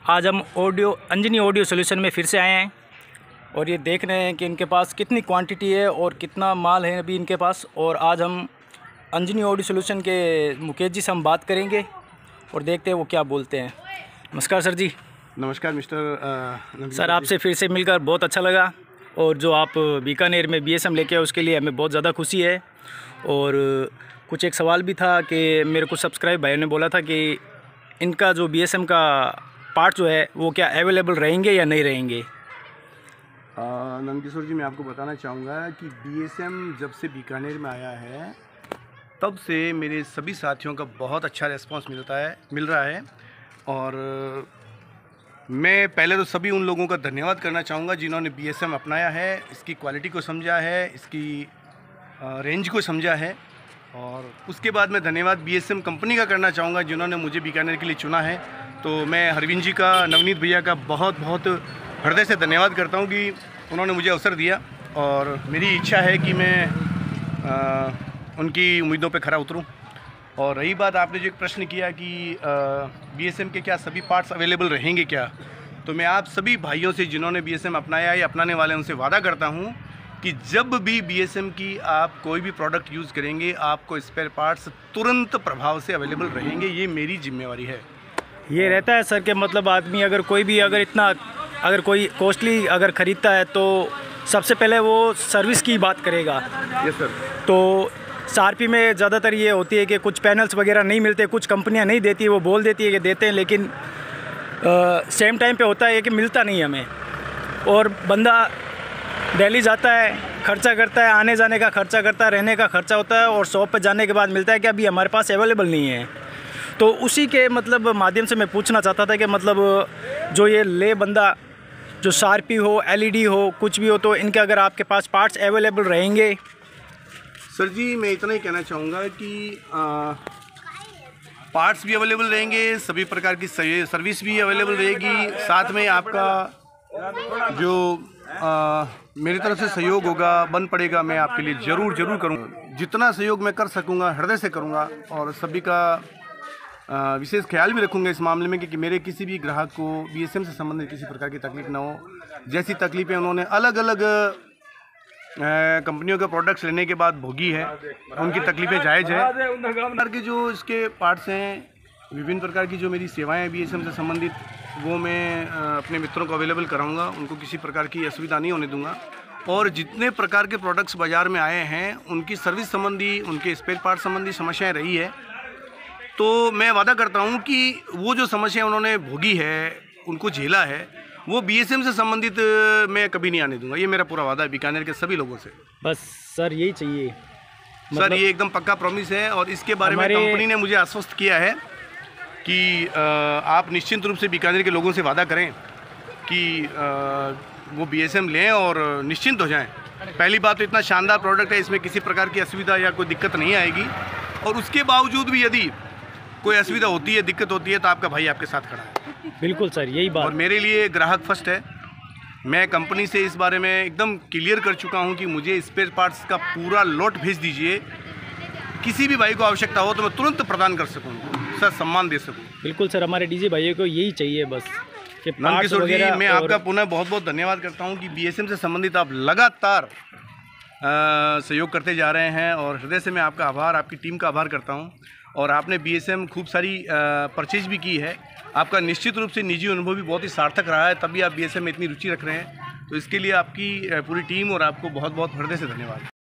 आज हम Anjani audio solution में फिर से आए हैं और ये देख रहे हैं कि इनके पास कितनी क्वांटिटी है और कितना माल है अभी इनके पास। और आज हम अंजनी ऑडियो सॉल्यूशन के मुकेश जी से हम बात करेंगे और देखते हैं वो क्या बोलते हैं। नमस्कार सर जी। नमस्कार मिस्टर सर, आपसे फिर से मिलकर बहुत अच्छा लगा और जो आप बीकानेर में BSM लेके आए उसके लिए हमें बहुत ज़्यादा खुशी है। और कुछ एक सवाल भी था कि मेरे को सब्सक्राइब भाइयों ने बोला था कि इनका जो BSM का पार्ट जो है वो क्या अवेलेबल रहेंगे या नहीं रहेंगे। नंदकिशोर जी, मैं आपको बताना चाहूँगा कि BSM जब से बीकानेर में आया है तब से मेरे सभी साथियों का बहुत अच्छा रिस्पांस मिल रहा है। और मैं पहले तो सभी उन लोगों का धन्यवाद करना चाहूँगा जिन्होंने BSM अपनाया है, इसकी क्वालिटी को समझा है, इसकी रेंज को समझा है। और उसके बाद मैं धन्यवाद BSM कंपनी का करना चाहूँगा जिन्होंने मुझे बीकानेर के लिए चुना है। तो मैं हरविंद जी का, नवनीत भैया का बहुत बहुत हृदय से धन्यवाद करता हूँ कि उन्होंने मुझे अवसर दिया। और मेरी इच्छा है कि मैं उनकी उम्मीदों पे खरा उतरूँ। और रही बात, आपने जो एक प्रश्न किया कि BSM के क्या सभी पार्ट्स अवेलेबल रहेंगे क्या, तो मैं आप सभी भाइयों से जिन्होंने BSM अपनाया या अपनाने वाले उनसे वादा करता हूँ कि जब भी BSM की आप कोई भी प्रोडक्ट यूज़ करेंगे आपको स्पेयर पार्ट्स तुरंत प्रभाव से अवेलेबल रहेंगे। ये मेरी जिम्मेवारी है। ये रहता है सर कि मतलब आदमी अगर कोई भी अगर कोई कॉस्टली अगर ख़रीदता है तो सबसे पहले वो सर्विस की बात करेगा। Yes sir. तो SRP में ज़्यादातर ये होती है कि कुछ पैनल्स वगैरह नहीं मिलते, कुछ कंपनियां नहीं देती, वो बोल देती है कि देते हैं, लेकिन सेम टाइम पे होता है कि मिलता नहीं हमें। और बंदा दिल्ली जाता है, खर्चा करता है, आने जाने का खर्चा करता है, रहने का खर्चा होता है और शॉप पे जाने के बाद मिलता है कि अभी हमारे पास अवेलेबल नहीं है। तो उसी के मतलब माध्यम से मैं पूछना चाहता था कि मतलब जो ये ले बंदा जो SRP हो, LED हो, कुछ भी हो, तो इनके अगर आपके पास पार्ट्स अवेलेबल रहेंगे। सर जी, मैं इतना ही कहना चाहूँगा कि पार्ट्स भी अवेलेबल रहेंगे, सभी प्रकार की सर्विस भी अवेलेबल रहेगी। साथ में आपका जो मेरी तरफ से सहयोग होगा, बन पड़ेगा, मैं आपके लिए ज़रूर करूँगा। जितना सहयोग मैं कर सकूँगा हृदय से करूँगा। और सभी का विशेष ख्याल भी रखूँगा इस मामले में कि मेरे किसी भी ग्राहक को BSM से संबंधित किसी प्रकार की तकलीफ ना हो। जैसी तकलीफ़ें उन्होंने अलग अलग कंपनियों के प्रोडक्ट्स लेने के बाद भोगी है, उनकी तकलीफ़ें जायज़ है। प्रकार के जो इसके पार्ट्स हैं, विभिन्न प्रकार की जो मेरी सेवाएं हैं BSM से संबंधित, वो मैं अपने मित्रों को अवेलेबल कराऊंगा। उनको किसी प्रकार की असुविधा नहीं होने दूंगा। और जितने प्रकार के प्रोडक्ट्स बाज़ार में आए हैं उनकी सर्विस संबंधी, उनके स्पेयर पार्ट संबंधी समस्याएँ रही है, तो मैं वादा करता हूँ कि वो जो समस्या उन्होंने भोगी है, उनको झेला है, वो BSM से संबंधित मैं कभी नहीं आने दूंगा। ये मेरा पूरा वादा है बीकानेर के सभी लोगों से। बस सर यही चाहिए। सर ये एकदम पक्का प्रॉमिस है। और इसके बारे में कंपनी ने मुझे आश्वस्त किया है कि आप निश्चित रूप से बीकानेर के लोगों से वादा करें कि वो BSM लें और निश्चिंत हो जाएं। पहली बात तो इतना शानदार प्रोडक्ट है, इसमें किसी प्रकार की असुविधा या कोई दिक्कत नहीं आएगी। और उसके बावजूद भी यदि कोई असुविधा होती है, दिक्कत होती है, तो आपका भाई आपके साथ खड़ा है। बिल्कुल सर, यही बात। और मेरे लिए ग्राहक फर्स्ट है। मैं कंपनी से इस बारे में एकदम क्लियर कर चुका हूं कि मुझे स्पेयर पार्ट्स का पूरा लॉट भेज दीजिए। किसी भी भाई को आवश्यकता हो तो मैं तुरंत प्रदान कर सकूं, सर सम्मान दे सकूं। बिल्कुल सर, हमारे DJ भाइयों को यही चाहिए बस कि नंदकिशोर जी, मैं आपका पुनः बहुत बहुत धन्यवाद करता हूँ कि BSM से संबंधित आप लगातार सहयोग करते जा रहे हैं। और हृदय से मैं आपका आभार, आपकी टीम का आभार करता हूँ। और आपने BSM खूब सारी परचेज भी की है। आपका निश्चित रूप से निजी अनुभव भी बहुत ही सार्थक रहा है, तभी आप BSM में इतनी रुचि रख रहे हैं। तो इसके लिए आपकी पूरी टीम और आपको बहुत बहुत हृदय से धन्यवाद।